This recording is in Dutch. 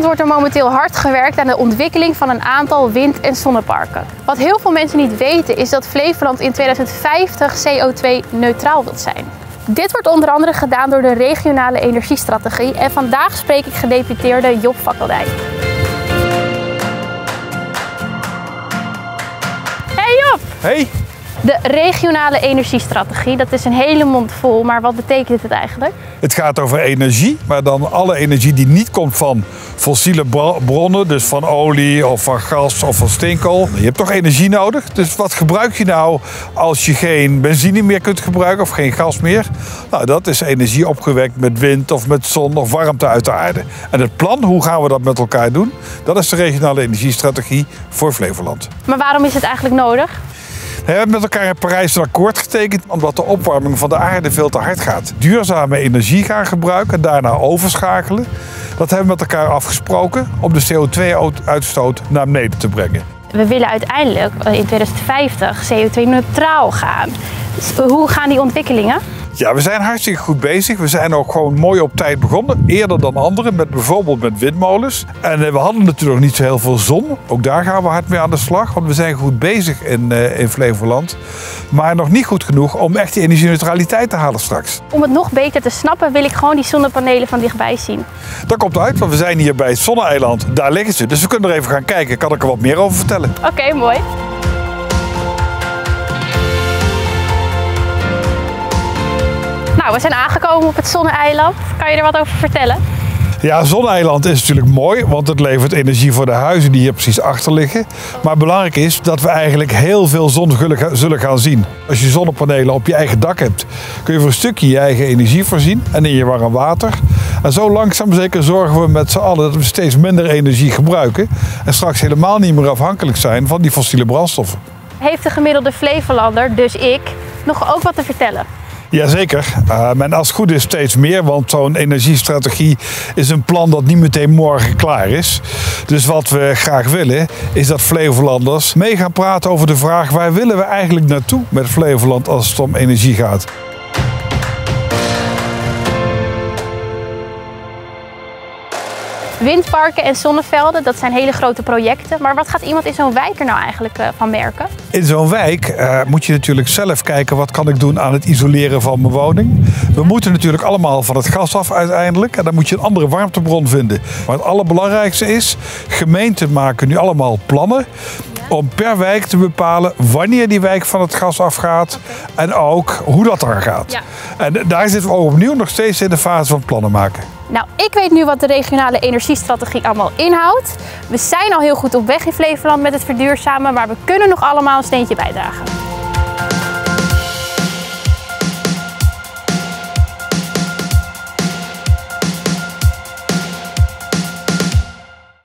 wordt er momenteel hard gewerkt aan de ontwikkeling van een aantal wind- en zonneparken. Wat heel veel mensen niet weten is dat Flevoland in 2050 CO2-neutraal wil zijn. Dit wordt onder andere gedaan door de regionale energiestrategie en vandaag spreek ik gedeputeerde Job Fakkeldijk. Hey Job! Hey! De regionale energiestrategie, dat is een hele mond vol, maar wat betekent het eigenlijk? Het gaat over energie, maar dan alle energie die niet komt van fossiele bronnen, dus van olie of van gas of van steenkool. Je hebt toch energie nodig, dus wat gebruik je nou als je geen benzine meer kunt gebruiken of geen gas meer? Nou, dat is energie opgewekt met wind of met zon of warmte uit de aarde. En het plan, hoe gaan we dat met elkaar doen? Dat is de regionale energiestrategie voor Flevoland. Maar waarom is het eigenlijk nodig? We hebben met elkaar in Parijs een akkoord getekend omdat de opwarming van de aarde veel te hard gaat. Duurzame energie gaan gebruiken en daarna overschakelen. Dat hebben we met elkaar afgesproken om de CO2-uitstoot naar beneden te brengen. We willen uiteindelijk in 2050 CO2-neutraal gaan. Dus hoe gaan die ontwikkelingen? Ja, we zijn hartstikke goed bezig. We zijn ook gewoon mooi op tijd begonnen. Eerder dan anderen, bijvoorbeeld met windmolens. En we hadden natuurlijk nog niet zo heel veel zon. Ook daar gaan we hard mee aan de slag. Want we zijn goed bezig in Flevoland. Maar nog niet goed genoeg om echt die energie-neutraliteit te halen straks. Om het nog beter te snappen wil ik gewoon die zonnepanelen van dichtbij zien. Dat komt uit, want we zijn hier bij het Zonne-eiland. Daar liggen ze. Dus we kunnen er even gaan kijken. Kan ik er wat meer over vertellen? Oké, mooi. Nou, we zijn aangekomen op het Zonne-eiland. Kan je er wat over vertellen? Ja, Zonne-eiland is natuurlijk mooi, want het levert energie voor de huizen die hier precies achter liggen. Maar belangrijk is dat we eigenlijk heel veel zon zullen gaan zien. Als je zonnepanelen op je eigen dak hebt, kun je voor een stukje je eigen energie voorzien en in je warm water. En zo langzaam zeker zorgen we met z'n allen dat we steeds minder energie gebruiken en straks helemaal niet meer afhankelijk zijn van die fossiele brandstoffen. Heeft de gemiddelde Flevolander, dus ik, nog ook wat te vertellen? Jazeker, en als het goed is steeds meer, want zo'n energiestrategie is een plan dat niet meteen morgen klaar is. Dus wat we graag willen is dat Flevolanders mee gaan praten over de vraag waar willen we eigenlijk naartoe met Flevoland als het om energie gaat. Windparken en zonnevelden, dat zijn hele grote projecten. Maar wat gaat iemand in zo'n wijk er nou eigenlijk van merken? In zo'n wijk moet je natuurlijk zelf kijken wat kan ik doen aan het isoleren van mijn woning. We moeten natuurlijk allemaal van het gas af uiteindelijk. En dan moet je een andere warmtebron vinden. Maar het allerbelangrijkste is, gemeenten maken nu allemaal plannen om per wijk te bepalen wanneer die wijk van het gas afgaat en ook hoe dat dan gaat. Ja. En daar zitten we ook opnieuw nog steeds in de fase van plannen maken. Nou, ik weet nu wat de regionale energiestrategie allemaal inhoudt. We zijn al heel goed op weg in Flevoland met het verduurzamen, maar we kunnen nog allemaal een steentje bijdragen.